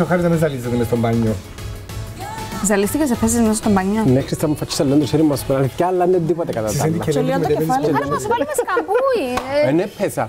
ο Χάρης να με ζαλίζεται μες στο μπάνιο. Ζαλίστηκες σε θέσεις μέσα στο μπάνιο. Ναι, Χρυσά μου φάτσισα λίγο το χέρι μας πέρα και άλλα είναι τίποτα κατά τα άλλα. Και λίγο το κεφάλι. Άρα μας βάλει με σκαμπούι. Ναι, πέσα.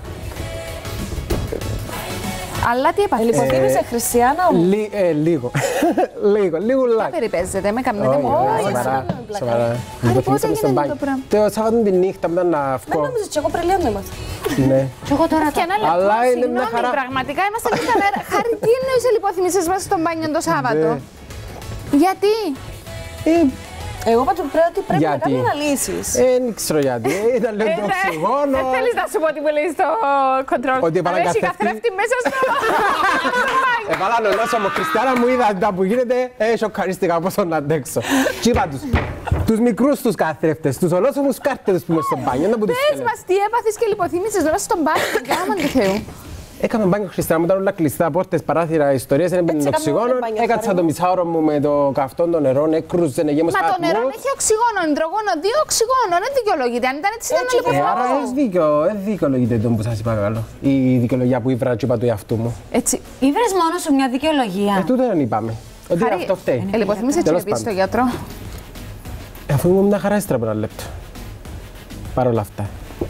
Αλλά τι έπαθε. Λιποθύμησε Χριστιανά μου. Λίγο. Λίγο Τι λάκι. περιπέζεται, με καμνέτε μου. Σοβαρά. Πώς έγινε αυτό το πράγμα. Το Σάββατο τη νύχτα μετά να Δεν βγω. νόμιζα και εγώ πρελέον το έμαθα. Ναι. Και εγώ τώρα και ένα λεπτό, Αλλά είναι μια συγγνώμη, χαρά. πραγματικά είμαστε νύχτα μέρα. Χάρη, τι εννοείς λιποθυμήσεις μέσα στο μπάνιο το Σάββατο. Γιατί. Εγώ είπα ότι πρέπει να Γιατί? κάνει αναλύσεις. Δεν ξέρω γιατί. Ήταν λίγο το οξυγόνο. Δεν θέλεις να σου πω τι μου λέει στο control. Ότι έβαλα Αλλά έχει καθρέφτη. καθρέφτη μέσα στο μπάνιο. Έβαλα νολόσωμο Χριστιανά μου, είδα τα που γίνεται. Σοκαρίστηκα πόσο να αντέξω. Τι είπα τους μικρούς τους καθρέφτες, τους ολόσωμους κάρτες που είμαι στο μπάνιο. Πες μας τι έπαθες και λιποθύμησες τώρα στον μπάνιο. Την κάμα του Θεού. Έκαμε μπάνιο Χριστιανά μου, ήταν όλα κλειστά, πόρτες, παράθυρα, ιστορίες, δεν έμπαινε έκαμε οξυγόνο. όλοι μπάνιο, Έκατσα χάρη το μου. μισάωρο μου με το καυτό των νερών, έκρουζε, γέμος Μα το νερό ατμούς. έχει οξυγόνο, υδρογόνο, 2 οξυγόνο. Δεν δικαιολογείται. Αν ήταν έτσι ήταν Έτσι, λιποθυμικό. Άρα δεν δικαιολογείται το που σας είπα καλό. Η δικαιολογία που ήβρα και είπα του εαυτού μου. Έτσι. Ήβρες μόνο σου μια δικαιολογία. Τούτο δεν είπαμε. Ότι Χαρή, αυτό φταίει. λιποθύμησε έτσι Τέλος επίσης πάντων. στο γιατρό. Αφού ήμουν μια χαρά ύστερα από ένα λεπτό. Παρ' όλα αυτά.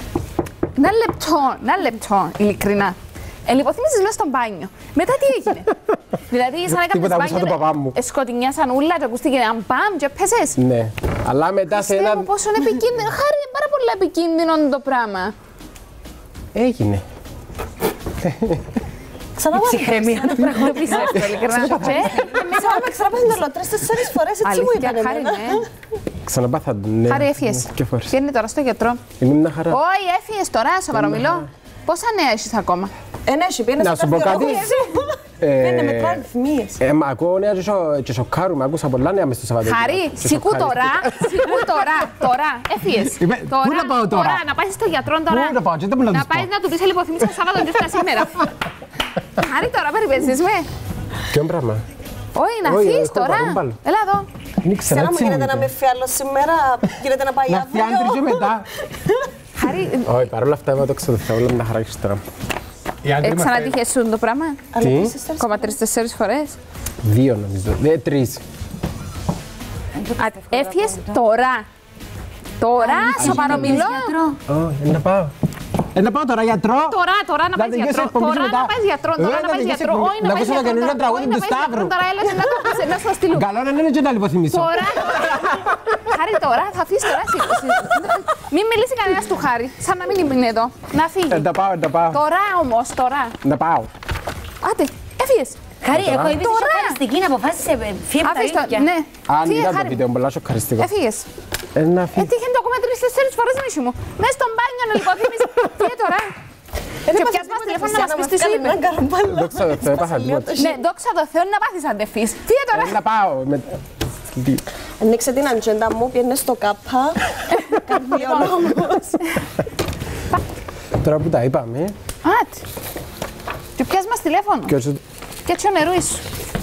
Ένα λεπτό, ειλικρινά. Λιποθύμησες μέσα στο μπάνιο. Μετά τι έγινε. Δηλαδή, σαν να έκανες Τίποτα, άκουσα τον παπά μου. σκοτεινιάσαν ούλα και ακούστηκε ένα μπαμ και πέσες. Ναι. Αλλά μετά σε Πιστεύω ένα. πόσο είναι επικίνδυνο. Χάρη, είναι πάρα πολύ επικίνδυνο το πράγμα. Έγινε. Ξανά μου Ψυχραιμία. Το πιστεύω, ειλικρινά. Και Μέσα με ξεραπέζουν το 3-4 φορές, έτσι μου αλήθεια, είπαν Χάρη, εμένα. ναι. Ξαναπάθα. Ναι. Χάρη, έφυγες. Και φορές. Ποια είναι τώρα στο γιατρό. Είναι μια χαρά. Όχι, έφυγες τώρα, σοβαρό μιλώ. Πόσα νέα έχεις ακόμα. Ναι, σου πήγαινε Να στο σου πω κάτι. Είναι με αριθμίες. Μα ακούω νέα και σοκάρουμε. Άκουσα πολλά νέα μες στο Σαββατοκύριακο. Χαρή, Και σηκού σοκάριστηκα. τώρα, έφυγες. Είπε, πού να πάω τώρα? Να πάεις στο γιατρό τώρα. Πού να πάω, και δεν μπορώ να Να τους πω. πάεις να του πεις λιποθυμήσεις το Σάββατο και ήρθα σήμερα. Χαρή τώρα, περιπέζεις με. Ποιο πράγμα. Όχι, να Όχι, φύγεις έχω τώρα. παρούμπαλο. Έλα εδώ. Δεν ξέρω, Ξανά μου έτσι γίνεται να με γίνεται. φύγει άλλο σήμερα, γίνεται να πάει Να φτιάντρει και αύριο. μετά. Χαρή, Όχι, παρόλα αυτά είμαι το ξέρω, θα όλα να χαράξεις τώρα. ξανατύχες σου το πράγμα. Τι? Ακόμα 3-4 φορές. 2 νομίζω. 3. Έφυγες τώρα. Τώρα, σοβαρό μιλώ. Όχι, να πάω. Να πάω τώρα γιατρό. Τώρα να πάει γιατρό. Τώρα να πάει γιατρό. Τώρα να πάει γιατρό. Όχι να Να πάει ακούσω το γιατρό. καινούργιο τραγούδι Όχι να του πάει Σταύρου. γιατρό. Τώρα έλα να στο στείλω. Καλό να είναι και να λιποθυμίσω. Τώρα. Χάρη τώρα, θα αφήσει τώρα. Μην μιλήσει κανένα του Χάρη. Σαν να μην είναι εδώ. Να φύγει. Να πάω, να πάω. Τώρα όμως, τώρα. Να πάω. Άντε, έφυγες. Χαρή, εγώ είμαι Τώρα. σοκαριστική να αποφάσισε φύγε από τα Αφήστε το. ίδια. Ναι. Αν Φύγε, είδα το Χάρη. βίντεο, πολλά σοκαριστικό. Έφυγες. Να φύγει. Έτυχε το ακόμα 3-4 φορές μίσου μου. Μέσα στον μπάνιο να λιποθύμεις. Φύγε τώρα. Και πιάσ' μας τηλέφωνο να μας πεις τι σου είπε. Δόξα τω Θεώ, έπαθα τίποτα. Ναι, δόξα τω Θεώ να πάθεις αν δεν φύγεις. Φύγε τώρα. Να πάω. Ανοίξε την ατζέντα μου, πιένε στο κάπα. Καρδιολόγος. Τώρα που τα είπαμε. Άτι. Και πιάσ' μας τηλέφωνο. Και έτσι ο νερού σου.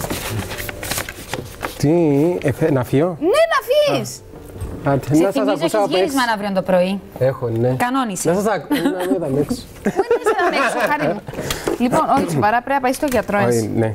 Τι, να φύγω. Ναι, να φύγεις. Να Σε σας θυμίζω ακούσω έχεις από γύρισμα έξω. αύριο το πρωί. Έχω, ναι. Κανόνισε. Να σας ακούσω. Να μην ήταν έξω. Πού είναι να έξω, Χάρη μου. Λοιπόν, όχι, σοβαρά πρέπει να πάει στο γιατρό Όχι, έτσι. ναι.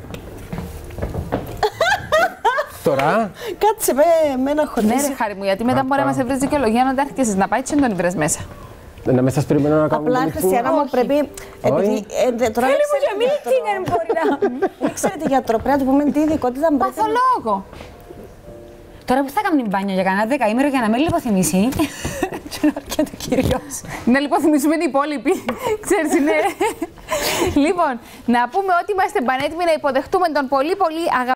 Τώρα. Κάτσε με ένα Ναι, χωρί. ρε Χάρη μου, γιατί μετά μπορεί να μας έβρεις δικαιολογία να τα έρχεσαι να πάει και να τον βρες μέσα. Να με σας περιμένω να κάνουμε Απλά, τον Χριστιανά μου, πρέπει. Επειδή. Τώρα Θέλει μου για meeting, μπορεί να. δεν ξέρετε γιατρό, πρέπει να του πούμε τι ειδικότητα πρέπει. Παθολόγο. Τώρα που θα κάνουμε μπάνιο για κανένα δεκαήμερο για να μην λιποθυμήσει. Και να έρχεται ο κύριος. Να λιποθυμίσουμε οι υπόλοιποι. Ξέρεις, είναι. Λοιπόν, να πούμε ότι είμαστε πανέτοιμοι να υποδεχτούμε τον πολύ